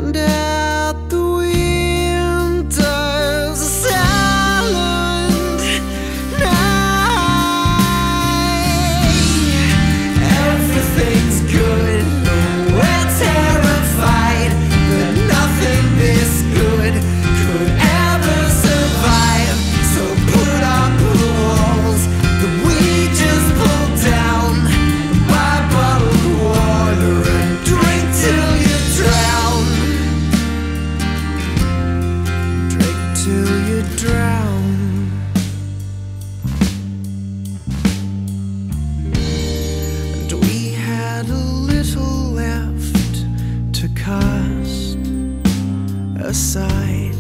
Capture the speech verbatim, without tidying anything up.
at the winter's silent night. Everything's good, but we're terrified that nothing this good could ever survive. So put up walls that we just pull down, buy bottled water and drink till you drown. Drink till you drown. And we had a little left to cast aside.